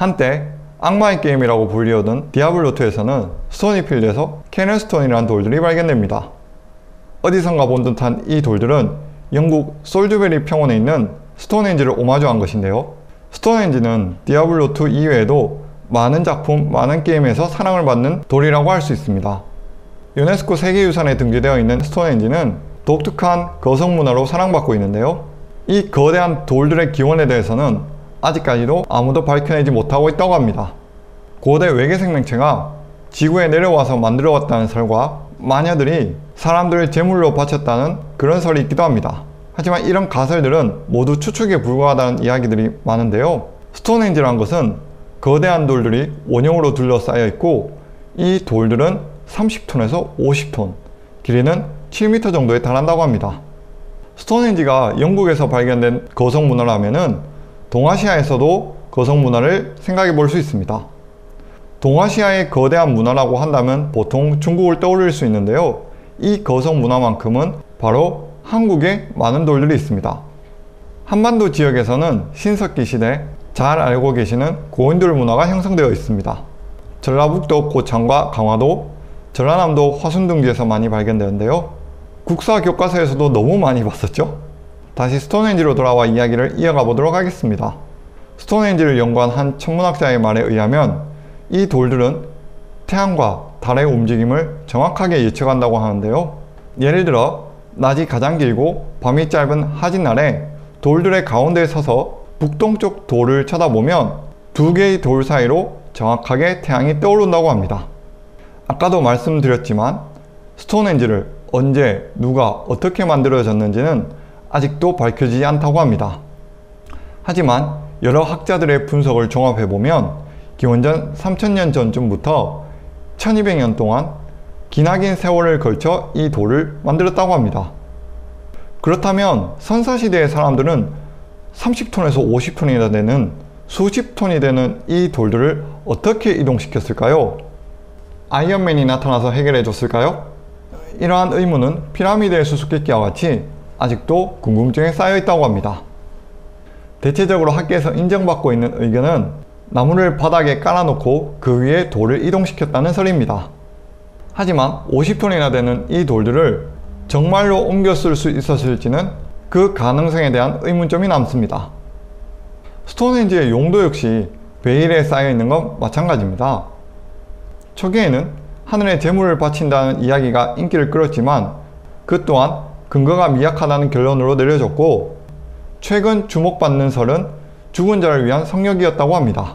한때 악마의 게임이라고 불리우던 디아블로2에서는 스토니필드에서 캐널스톤이라는 돌들이 발견됩니다. 어디선가 본 듯한 이 돌들은 영국 솔즈베리 평원에 있는 스톤헨지를 오마주한 것인데요. 스톤헨지는 디아블로2 이외에도 많은 작품, 많은 게임에서 사랑을 받는 돌이라고 할 수 있습니다. 유네스코 세계유산에 등재되어 있는 스톤헨지는 독특한 거성문화로 사랑받고 있는데요. 이 거대한 돌들의 기원에 대해서는 아직까지도 아무도 밝혀내지 못하고 있다고 합니다. 고대 외계 생명체가 지구에 내려와서 만들어왔다는 설과 마녀들이 사람들을 제물로 바쳤다는 그런 설이 있기도 합니다. 하지만 이런 가설들은 모두 추측에 불과하다는 이야기들이 많은데요. 스톤헨지라는 것은 거대한 돌들이 원형으로 둘러싸여 있고 이 돌들은 30톤에서 50톤, 길이는 7m 정도에 달한다고 합니다. 스톤헨지가 영국에서 발견된 거성문화라면은 동아시아에서도 거성문화를 생각해 볼 수 있습니다. 동아시아의 거대한 문화라고 한다면 보통 중국을 떠올릴 수 있는데요. 이 거성문화만큼은 바로 한국에 많은 돌들이 있습니다. 한반도 지역에서는 신석기 시대 잘 알고 계시는 고인돌 문화가 형성되어 있습니다. 전라북도 고창과 강화도, 전라남도 화순둥지에서 많이 발견되는데요. 국사 교과서에서도 너무 많이 봤었죠? 다시 스톤헨지로 돌아와 이야기를 이어가 보도록 하겠습니다. 스톤헨지를 연구한 한 천문학자의 말에 의하면 이 돌들은 태양과 달의 움직임을 정확하게 예측한다고 하는데요. 예를 들어 낮이 가장 길고 밤이 짧은 하진날에 돌들의 가운데에 서서 북동쪽 돌을 쳐다보면 두 개의 돌 사이로 정확하게 태양이 떠오른다고 합니다. 아까도 말씀드렸지만 스톤헨지를 언제, 누가, 어떻게 만들어졌는지는 아직도 밝혀지지 않다고 합니다. 하지만 여러 학자들의 분석을 종합해보면 기원전 3000년 전쯤부터 1200년 동안 기나긴 세월을 걸쳐 이 돌을 만들었다고 합니다. 그렇다면 선사시대의 사람들은 30톤에서 50톤이나 되는 수십 톤이 되는 이 돌들을 어떻게 이동시켰을까요? 아이언맨이 나타나서 해결해 줬을까요? 이러한 의문은 피라미드의 수수께끼와 같이 아직도 궁금증에 쌓여 있다고 합니다. 대체적으로 학계에서 인정받고 있는 의견은 나무를 바닥에 깔아놓고 그 위에 돌을 이동시켰다는 설입니다. 하지만 50톤이나 되는 이 돌들을 정말로 옮겨 쓸 수 있었을지는 그 가능성에 대한 의문점이 남습니다. 스톤헨지의 용도 역시 베일에 쌓여 있는 건 마찬가지입니다. 초기에는 하늘에 제물을 바친다는 이야기가 인기를 끌었지만 그 또한 근거가 미약하다는 결론으로 내려졌고 최근 주목받는 설은 죽은 자를 위한 성역이었다고 합니다.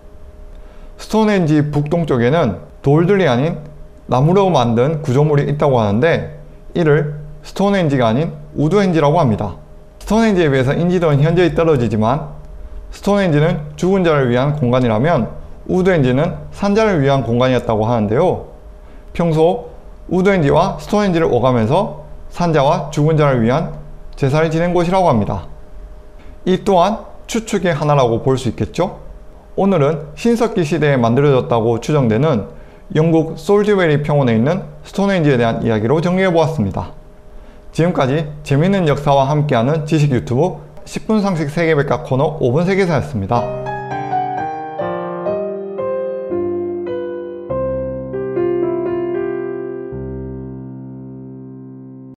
스톤헨지 북동쪽에는 돌들이 아닌 나무로 만든 구조물이 있다고 하는데 이를 스톤헨지가 아닌 우드헨지라고 합니다. 스톤헨지에 비해서 인지도는 현저히 떨어지지만 스톤헨지는 죽은 자를 위한 공간이라면 우드헨지는 산자를 위한 공간이었다고 하는데요. 평소 우드헨지와 스톤헨지를 오가면서 산자와 죽은 자를 위한 제사를 지낸 곳이라고 합니다. 이 또한 추측의 하나라고 볼 수 있겠죠? 오늘은 신석기 시대에 만들어졌다고 추정되는 영국 솔즈베리 평원에 있는 스톤헨지에 대한 이야기로 정리해보았습니다. 지금까지 재밌는 역사와 함께하는 지식 유튜브 10분 상식 세계백과 코너 5분 세계사였습니다.